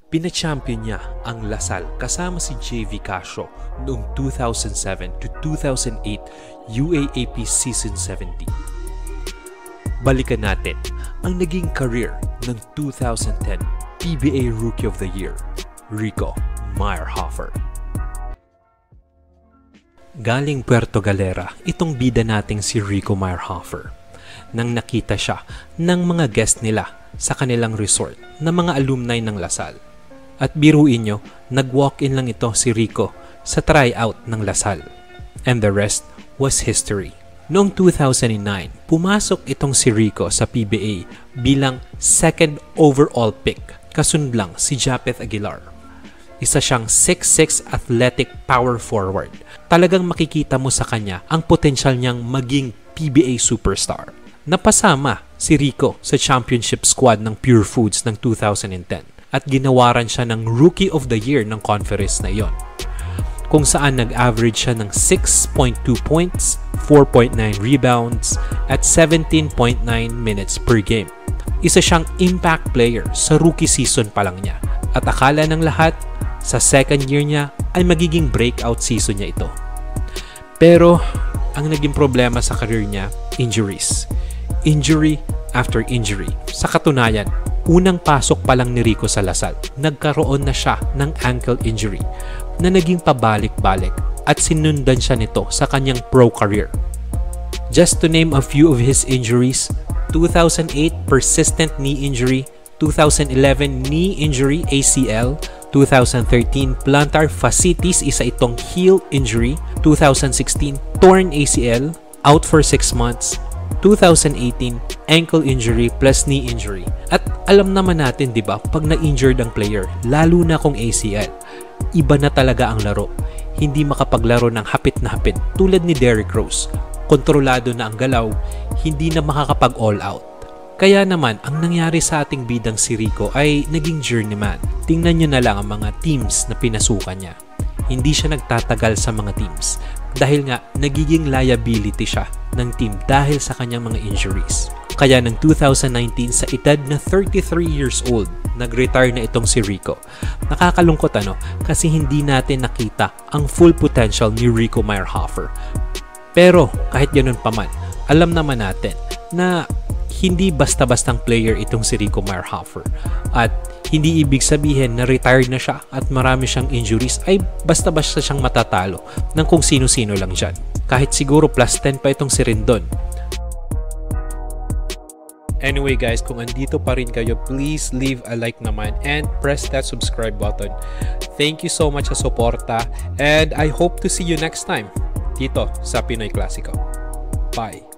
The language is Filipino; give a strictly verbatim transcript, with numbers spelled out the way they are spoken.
Pina-champion niya ang Lasal kasama si J V Casio noong two thousand seven to two thousand eight U A A P Season seventeen. Balikan natin ang naging career ng two thousand ten P B A Rookie of the Year, Rico Meyerhofer. Galing Puerto Galera, itong bida nating si Rico Meyerhofer. Nang nakita siya ng mga guest nila sa kanilang resort na mga alumni ng Lasal. At biruin nyo, nag-walk-in lang ito si Rico sa tryout ng Lasal. And the rest was history. Noong two thousand nine, pumasok itong si Rico sa P B A bilang second overall pick, kasunod lang si Japeth Aguilar. Isa siyang six six athletic power forward. Talagang makikita mo sa kanya ang potensyal niyang maging P B A superstar. Napasama si Rico sa championship squad ng Pure Foods ng two thousand ten at ginawaran siya ng Rookie of the Year ng conference na iyon, kung saan nag-average siya ng six point two points, four point nine rebounds, at seventeen point nine minutes per game. Isa siyang impact player sa rookie season pa lang niya at akala ng lahat sa second year niya ay magiging breakout season niya ito. Pero ang naging problema sa career niya, injuries. Injury after injury. Sa katunayan, unang pasok pa lang ni Rico sa Lasal, nagkaroon na siya ng ankle injury na naging pabalik-balik at sinundan siya nito sa kanyang pro career. Just to name a few of his injuries, two thousand eight persistent knee injury, two thousand eleven knee injury A C L, two thousand thirteen plantar fasciitis, isa itong heel injury, two thousand sixteen torn A C L, out for six months, two thousand eighteen ankle injury plus knee injury. At alam naman natin, di ba, pag na-injured ang player, lalo na kung A C L, iba na talaga ang laro. Hindi makapaglaro ng hapit na hapit tulad ni Derrick Rose. Kontrolado na ang galaw, hindi na makakapag all out. Kaya naman, ang nangyari sa ating bidang si Rico ay naging journeyman. Tingnan nyo na lang ang mga teams na pinasukan niya. Hindi siya nagtatagal sa mga teams dahil nga nagiging liability siya ng team dahil sa kanyang mga injuries. Kaya ng two thousand nineteen, sa edad na thirty-three years old, nag-retire na itong si Rico. Nakakalungkot ano, kasi hindi natin nakita ang full potential ni Rico Meyerhofer. Pero kahit ganun pa man, alam naman natin na hindi basta-bastang player itong si Rico Meyerhofer. At hindi ibig sabihin na retired na siya at marami siyang injuries ay basta-basta siyang matatalo ng kung sino-sino lang dyan. Kahit siguro plus ten pa itong si Rendon. Anyway guys, kung andito pa rin kayo, please leave a like naman and press that subscribe button. Thank you so much sa suporta and I hope to see you next time dito sa Pinoy Classico. Bye!